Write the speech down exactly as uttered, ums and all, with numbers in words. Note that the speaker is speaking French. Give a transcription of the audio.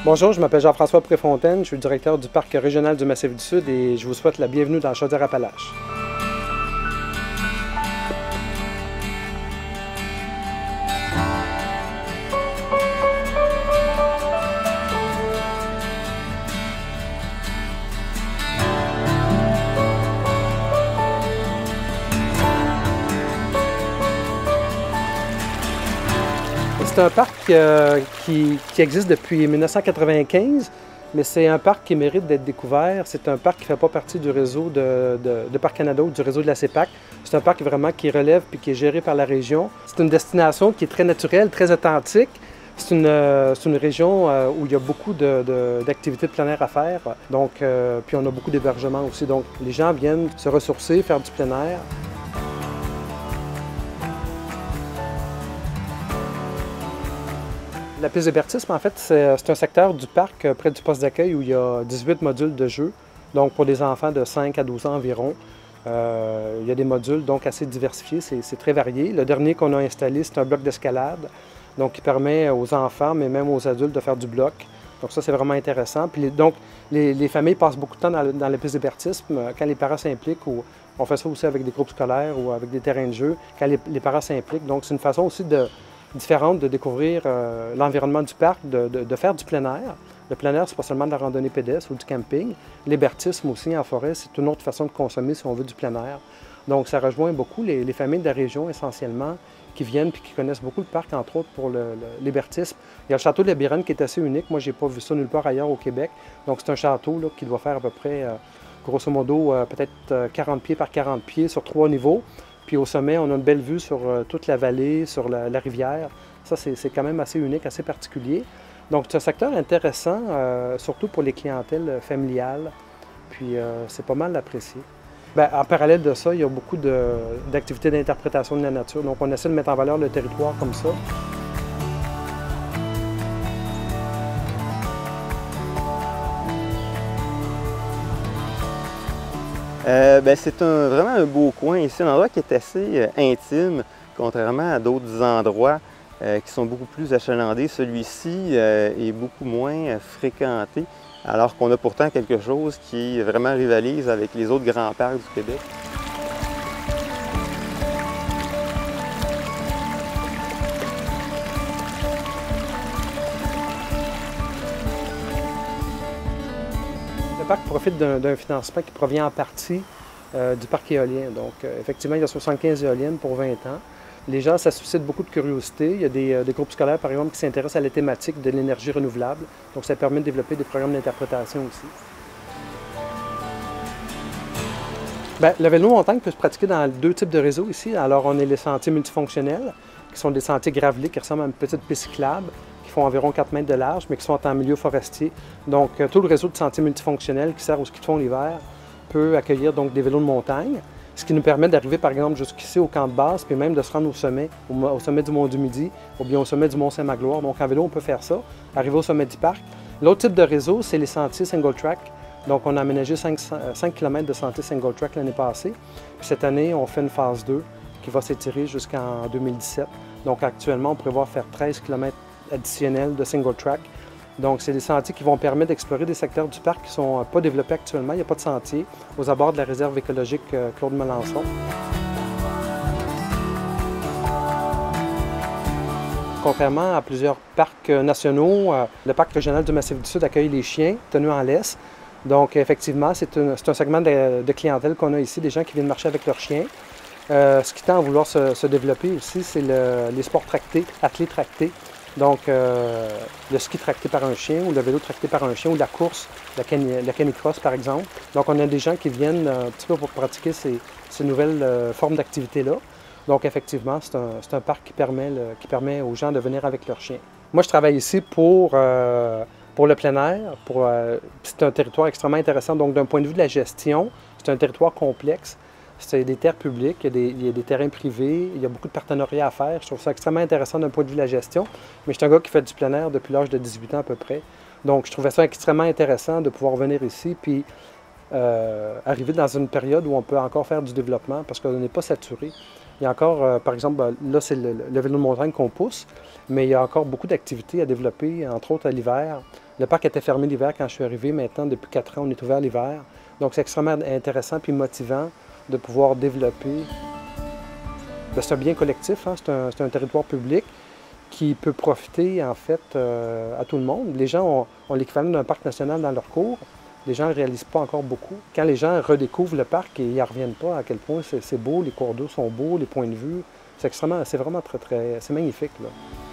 Bonjour, je m'appelle Jean-François Préfontaine, je suis le directeur du Parc régional du Massif du Sud et je vous souhaite la bienvenue dans Chaudière-Appalaches. C'est un parc euh, qui, qui existe depuis mille neuf cent quatre-vingt-quinze, mais c'est un parc qui mérite d'être découvert. C'est un parc qui ne fait pas partie du réseau de, de, de Parcs Canada ou du réseau de la CEPAC. C'est un parc vraiment qui relève et qui est géré par la région. C'est une destination qui est très naturelle, très authentique. C'est une, euh, une région euh, où il y a beaucoup d'activités de, de, de plein air à faire. Donc, euh, puis on a beaucoup d'hébergements aussi. Donc, les gens viennent se ressourcer, faire du plein air. La piste d'hébertisme, en fait, c'est un secteur du parc euh, près du poste d'accueil où il y a dix-huit modules de jeux. Donc, pour des enfants de cinq à douze ans environ, euh, il y a des modules donc assez diversifiés, c'est très varié. Le dernier qu'on a installé, c'est un bloc d'escalade, donc qui permet aux enfants, mais même aux adultes, de faire du bloc. Donc ça, c'est vraiment intéressant. Puis les, donc, les, les familles passent beaucoup de temps dans, le, dans la piste d'hébertisme. Quand les parents s'impliquent, ou on fait ça aussi avec des groupes scolaires ou avec des terrains de jeu, quand les, les parents s'impliquent. Donc, c'est une façon aussi de différente de découvrir euh, l'environnement du parc, de, de, de faire du plein air. Le plein air, c'est pas seulement de la randonnée pédestre ou du camping. L'hébertisme aussi en forêt, c'est une autre façon de consommer si on veut du plein air. Donc ça rejoint beaucoup les, les familles de la région essentiellement qui viennent et qui connaissent beaucoup le parc, entre autres pour l'hébertisme. Il y a le château de la Bironne qui est assez unique. Moi, j'ai pas vu ça nulle part ailleurs au Québec. Donc c'est un château là, qui doit faire à peu près, euh, grosso modo, euh, peut-être quarante pieds par quarante pieds sur trois niveaux. Puis au sommet, on a une belle vue sur euh, toute la vallée, sur la, la rivière. Ça, c'est quand même assez unique, assez particulier. Donc, c'est un secteur intéressant, euh, surtout pour les clientèles familiales. Puis, euh, c'est pas mal apprécié. Bien, en parallèle de ça, il y a beaucoup d'activités d'interprétation de la nature. Donc, on essaie de mettre en valeur le territoire comme ça. Euh, ben, c'est un, vraiment un beau coin ici, un endroit qui est assez euh, intime, contrairement à d'autres endroits euh, qui sont beaucoup plus achalandés. Celui-ci euh, est beaucoup moins euh, fréquenté, alors qu'on a pourtant quelque chose qui vraiment rivalise avec les autres grands parcs du Québec. Le parc profite d'un financement qui provient en partie euh, du parc éolien. Donc, euh, effectivement, il y a soixante-quinze éoliennes pour vingt ans. Les gens, ça suscite beaucoup de curiosité. Il y a des, euh, des groupes scolaires, par exemple, qui s'intéressent à la thématique de l'énergie renouvelable. Donc, ça permet de développer des programmes d'interprétation aussi. Bien, le vélo montagne peut se pratiquer dans deux types de réseaux ici. Alors, on a les sentiers multifonctionnels, qui sont des sentiers gravelés, qui ressemblent à une petite piste cyclable, qui font environ quatre mètres de large, mais qui sont en milieu forestier. Donc, tout le réseau de sentiers multifonctionnels qui sert au ski de fond l'hiver peut accueillir donc des vélos de montagne, ce qui nous permet d'arriver, par exemple, jusqu'ici au camp de base, puis même de se rendre au sommet, au, au sommet du Mont-du-Midi, ou bien au sommet du Mont-Saint-Magloire. Donc, en vélo, on peut faire ça, arriver au sommet du parc. L'autre type de réseau, c'est les sentiers single track. Donc, on a aménagé cinq kilomètres de sentiers single track l'année passée. Puis cette année, on fait une phase deux qui va s'étirer jusqu'en deux mille dix-sept. Donc, actuellement, on prévoit faire treize kilomètres additionnels de single track. Donc, c'est des sentiers qui vont permettre d'explorer des secteurs du parc qui ne sont pas développés actuellement. Il n'y a pas de sentier aux abords de la réserve écologique Claude Melançon. Contrairement à plusieurs parcs nationaux, le parc régional du Massif du Sud accueille les chiens tenus en laisse. Donc, effectivement, c'est un, un segment de, de clientèle qu'on a ici, des gens qui viennent marcher avec leurs chiens. Euh, ce qui tend à vouloir se, se développer aussi, c'est le, les sports tractés, athlés tractés. Donc, euh, le ski tracté par un chien ou le vélo tracté par un chien ou la course, la, can la canicross par exemple. Donc, on a des gens qui viennent un petit peu pour pratiquer ces, ces nouvelles euh, formes d'activité-là. Donc, effectivement, c'est un, un parc qui permet, le, qui permet aux gens de venir avec leurs chiens. Moi, je travaille ici pour, euh, pour le plein air. Euh, c'est un territoire extrêmement intéressant. Donc, d'un point de vue de la gestion, c'est un territoire complexe. C'est des terres publiques, il y, a des, il y a des terrains privés, il y a beaucoup de partenariats à faire. Je trouve ça extrêmement intéressant d'un point de vue de la gestion. Mais je suis un gars qui fait du plein air depuis l'âge de dix-huit ans à peu près. Donc, je trouvais ça extrêmement intéressant de pouvoir venir ici puis euh, arriver dans une période où on peut encore faire du développement parce qu'on n'est pas saturé. Il y a encore, euh, par exemple, là, c'est le, le vélo de montagne qu'on pousse, mais il y a encore beaucoup d'activités à développer, entre autres à l'hiver. Le parc était fermé l'hiver quand je suis arrivé. Maintenant, depuis quatre ans, on est ouvert l'hiver. Donc, c'est extrêmement intéressant et motivant de pouvoir développer. C'est un bien collectif, hein? C'est un, c'est un territoire public qui peut profiter, en fait, euh, à tout le monde. Les gens ont, ont l'équivalent d'un parc national dans leur cours. Les gens ne réalisent pas encore beaucoup. Quand les gens redécouvrent le parc, ils n'y reviennent pas à quel point c'est beau, les cours d'eau sont beaux, les points de vue. C'est extrêmement, c'est vraiment très, très, c'est magnifique, là.